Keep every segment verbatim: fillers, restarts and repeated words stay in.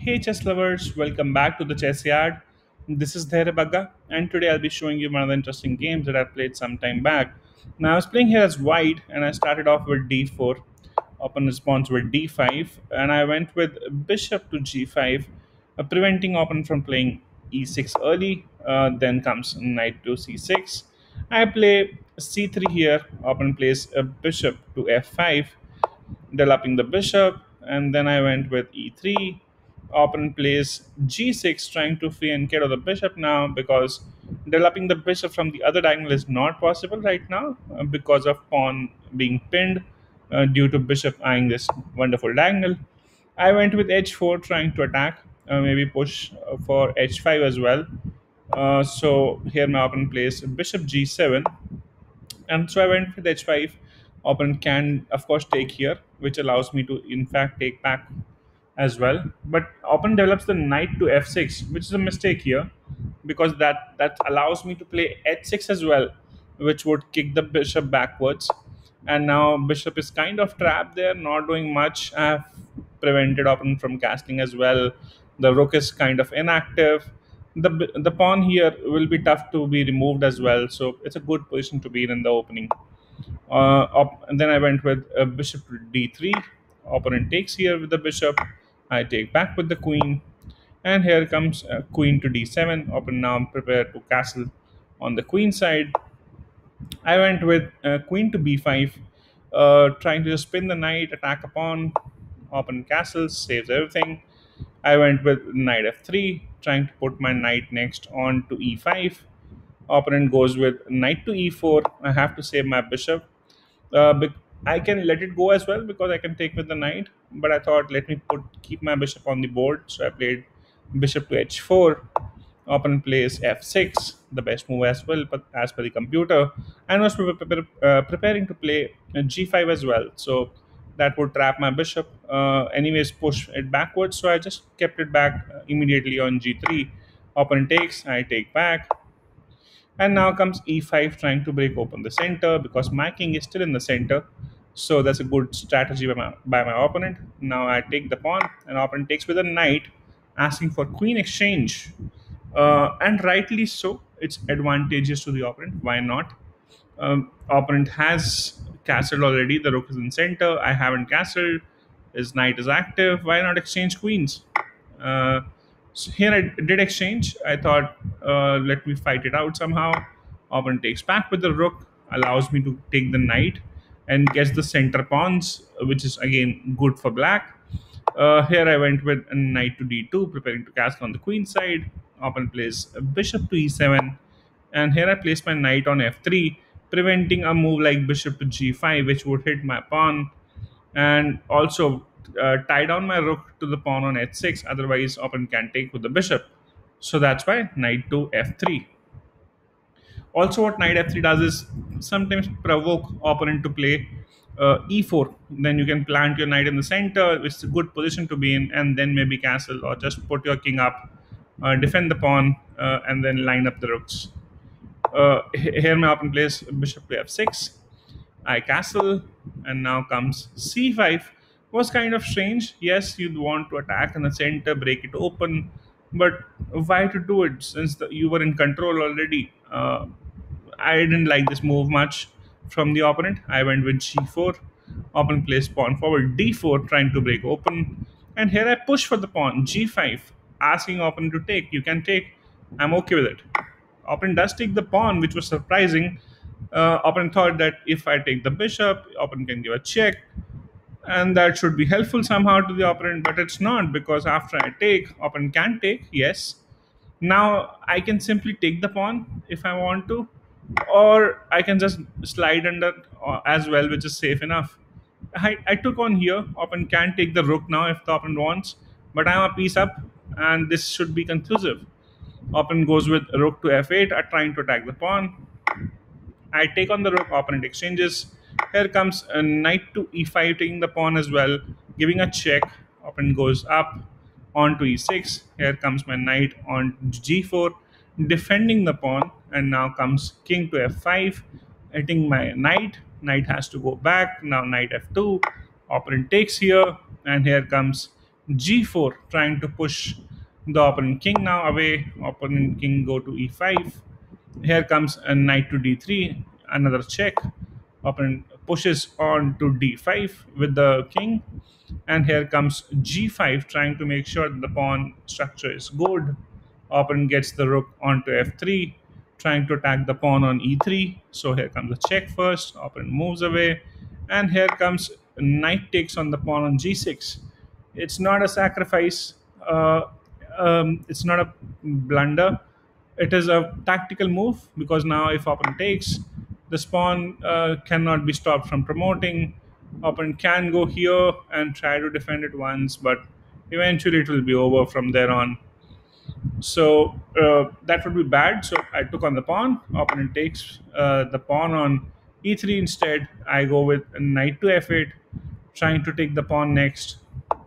Hey chess lovers, welcome back to the Chessyard. This is dhairyabagga, and today I'll be showing you one of the interesting games that I played some time back. Now I was playing here as white, and I started off with d four, open response with d five, and I went with bishop to g five, uh, preventing opponent from playing e six early. Uh, then comes knight to c six. I play c three here. Opponent plays a bishop to f five, developing the bishop, and then I went with e three. Opponent plays g six, trying to free and get of the bishop now because developing the bishop from the other diagonal is not possible right now uh, because of pawn being pinned uh, due to bishop eyeing this wonderful diagonal. I went with h four, trying to attack, uh, maybe push uh, for h five as well. Uh, so here my opponent plays bishop g seven, and so I went with h five. Opponent can, of course, take here, which allows me to, in fact, take back as well. But opponent develops the knight to f six, which is a mistake here, because that that allows me to play h six as well, which would kick the bishop backwards. And now bishop is kind of trapped there, not doing much. I have prevented opponent from castling as well. The rook is kind of inactive. The b- the pawn here will be tough to be removed as well, so it's a good position to be in in the opening. Uh, op- and then I went with uh, bishop to d three. Opponent takes here with the bishop. I take back with the queen, and here comes uh, queen to d seven. Opponent now prepared to castle on the queen side. I went with uh, queen to b five, uh, trying to just spin the knight, attack a pawn. Opponent castles, saves everything. I went with knight f three, trying to put my knight next on to e five. Opponent goes with knight to e four. I have to save my bishop. Uh, bec- I can let it go as well because I can take with the knight. But I thought, let me put keep my bishop on the board. So I played bishop to h four. Opponent plays f six, the best move as well, but as per the computer, and was pre- pre- uh, preparing to play uh, g five as well. So that would trap my bishop. Uh, anyways, push it backwards. So I just kept it back uh, immediately on g three. Opponent takes, I take back. And now comes e five, trying to break open the center because my king is still in the center. So that's a good strategy by my, by my opponent. Now I take the pawn, and opponent takes with a knight, asking for queen exchange. Uh, and rightly so, it's advantageous to the opponent. Why not? Um, opponent has castled already. The rook is in center. I haven't castled. His knight is active. Why not exchange queens? Uh, so here I did exchange. I thought, uh, let me fight it out somehow. Opponent takes back with the rook, allows me to take the knight, and gets the center pawns, which is again good for black. Uh, here I went with a knight to d two, preparing to castle on the queen side. Opponent plays a bishop to e seven, and here I place my knight on f three, preventing a move like bishop to g five, which would hit my pawn, and also uh, tie down my rook to the pawn on h six. Otherwise, opponent can take with the bishop. So that's why knight to f three. Also, what knight f three does is sometimes provoke opponent to play uh, e four. Then you can plant your knight in the center, which is a good position to be in, and then maybe castle or just put your king up, uh, defend the pawn, uh, and then line up the rooks. Uh, he- here my opponent plays bishop to f six. I castle, and now comes c five. Was kind of strange. Yes, you'd want to attack in the center, break it open, but why to do it since the, you were in control already? Uh, I didn't like this move much from the opponent. I went with g four. Opponent plays pawn forward d four, trying to break open. And here I push for the pawn g five, asking opponent to take. You can take. I'm okay with it. Opponent does take the pawn, which was surprising. Uh, opponent thought that if I take the bishop, opponent can give a check, and that should be helpful somehow to the opponent, but it's not because after I take, opponent can take, yes. Now I can simply take the pawn if I want to, or I can just slide under uh, as well, which is safe enough. I, I took on here. Opponent can take the rook now if the opponent wants, but I'm a piece up, and this should be conclusive. Opponent goes with rook to f eight, are trying to attack the pawn. I take on the rook, opponent exchanges. Here comes a knight to e five, taking the pawn as well, giving a check. Opponent goes up on to e six. Here comes my knight on g four, defending the pawn, and now comes king to f five, hitting my knight. Knight has to go back. Now knight f two. Opponent takes here, and here comes g four, trying to push the opponent king now away. Opponent king go to e five. Here comes a knight to d three, another check. Opponent pushes on to d five with the king, and here comes g five, trying to make sure that the pawn structure is good. Opponent gets the rook onto f three, trying to attack the pawn on e three. So here comes the check first. Opponent moves away, and here comes knight takes on the pawn on g six. It's not a sacrifice. Uh, um, it's not a blunder. It is a tactical move because now if opponent takes, the pawn uh, cannot be stopped from promoting. Opponent can go here and try to defend it once, but eventually it will be over from there on. So uh, that would be bad. So I took on the pawn. Opponent takes uh, the pawn on e three instead. I go with knight to f eight, trying to take the pawn next.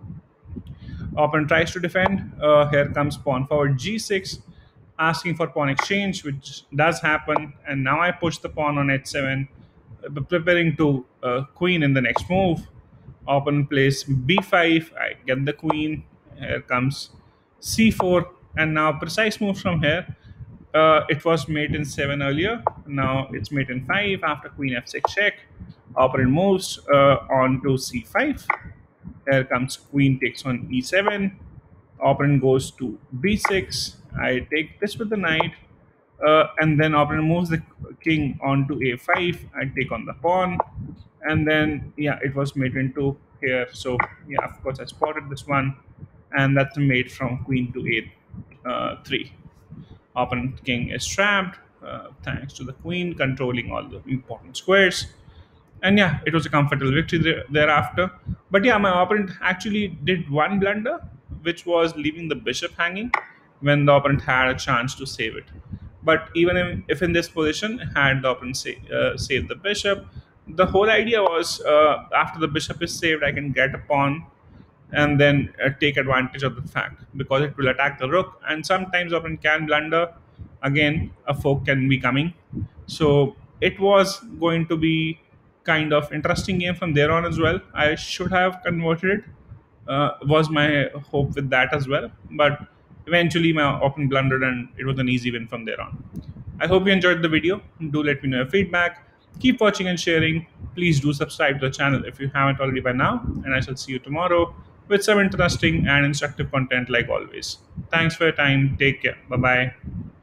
Opponent tries to defend. Uh, here comes pawn forward g six, asking for pawn exchange, which does happen. And now I push the pawn on h seven, uh, preparing to uh, queen in the next move. Opponent plays b five. I get the queen. Here comes c four, and now precise moves from here. Uh, it was mate in seven earlier. Now it's mate in five after queen f six check. Opponent moves uh, on to c five. Here comes queen takes on e seven. Opponent goes to b six. I take this with the knight. Uh, and then opponent moves the king on to a five. I take on the pawn. And then, yeah, it was mate into here. So, yeah, of course, I spotted this one. And that's a mate from queen to a uh, three. Opponent king is trapped uh, thanks to the queen controlling all the important squares. And yeah, it was a comfortable victory there, thereafter. But yeah, my opponent actually did one blunder, which was leaving the bishop hanging when the opponent had a chance to save it. But even if, if in this position, had the opponent say, uh, saved the bishop, the whole idea was uh, after the bishop is saved, I can get a pawn and then uh, take advantage of the fact because it will attack the rook, and sometimes opponent can blunder. Again, a fork can be coming, so it was going to be kind of interesting game from there on as well. I should have converted it, uh, was my hope with that as well, but eventually my opponent blundered and it was an easy win from there on. I hope you enjoyed the video. Do let me know your feedback. Keep watching and sharing. Please do subscribe to the channel if you haven't already by now. And I shall see you tomorrow with some interesting and instructive content like always. Thanks for your time. Take care. Bye bye.